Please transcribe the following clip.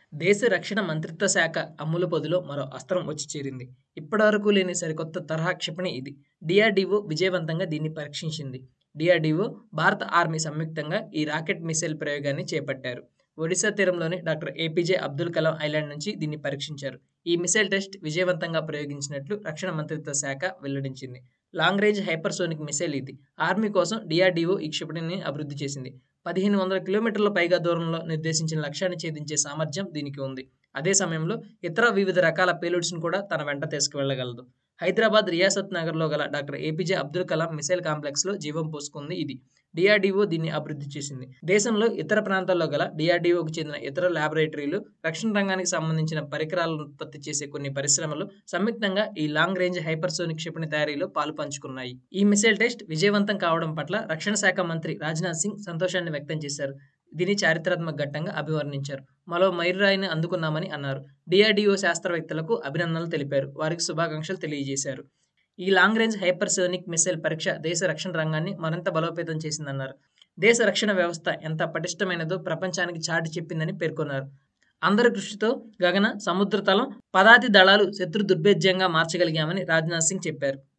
దేశ రక్షణ మంత్రిత్వ శాఖ అమ్ముల పొదిలో మరో అస్త్రం వచ్చి చేరింది. ఇప్పటివరకు లేని సరికొత్త తరహా క్షిపణి ఇది. డీఆర్డీఓ విజయవంతంగా దీన్ని పరీక్షించింది. డీఆర్డీఓ, భారత ఆర్మీ సంయుక్తంగా ఈ రాకెట్ మిసైల్ ప్రయోగాన్ని చేపట్టారు. ఒడిశా తీరంలోని doctor APJ Abdul Kalam island నుంచి దీన్ని పరీక్షించారు. ఈ మిసైల్ టెస్ట్ విజయవంతంగా ప్రయోగించినట్లు రక్షణ మంత్రిత్వ శాఖ వెల్లడించింది. లాంగ్ రేంజ్ హైపర్సోనిక్ మిసైల్ ఇది. ఆర్మీ కోసం డీఆర్డీఓ ఈ క్షిపణిని అభివృద్ధి చేసింది. 1500 కిలోమీటర్ల పైగా దూరంలో నిర్దేశించిన లక్ష్యాన్ని ఛేదించే సామర్థ్యం దీనికి ఉంది. అదే సమయంలో ఇతర వివిధ రకాల పేలోడ్స్ను కూడా తన వెంట తీసుకువెళ్లగలదు. హైదరాబాద్ రియాసత్ నగర్లో గల doctor APJ Abdul Kalam missile కాంప్లెక్స్లో జీవం పోసుకుంది ఇది. డీఆర్డీఓ దీన్ని అభివృద్ధి చేసింది. దేశంలో ఇతర ప్రాంతాల్లో గల డీఆర్డీఓకు చెందిన ఇతర ల్యాబొరేటరీలు, రక్షణ రంగానికి సంబంధించిన పరికరాలను ఉత్పత్తి చేసే కొన్ని పరిశ్రమలు సంయుక్తంగా ఈ లాంగ్ రేంజ్ హైపర్సోనిక్ క్షిపణి తయారీలో పాలు పంచుకున్నాయి. ఈ మిసైల్ టెస్ట్ విజయవంతం కావడం పట్ల రక్షణ శాఖ మంత్రి రాజ్నాథ్ సింగ్ సంతోషాన్ని వ్యక్తం చేశారు. దీన్ని చారిత్రాత్మక ఘట్టంగా అభివర్ణించారు. మరో మైలురాయిని అందుకున్నామని అన్నారు. డీఆర్డీఓ శాస్త్రవేత్తలకు అభినందనలు తెలిపారు. వారికి శుభాకాంక్షలు తెలియజేశారు. ఈ లాంగ్ రేంజ్ హైపర్సోనిక్ మిసైల్ పరీక్ష దేశ రక్షణ రంగాన్ని మరింత బలోపేతం చేసిందన్నారు. దేశ రక్షణ వ్యవస్థ ఎంత పటిష్టమైనదో ప్రపంచానికి చాటి చెప్పిందని పేర్కొన్నారు. అందరి కృషితో గగన, సముద్ర తలం, పదాతి దళాలు శత్రు దుర్భేద్యంగా మార్చగలిగామని రాజ్నాథ్ సింగ్ చెప్పారు.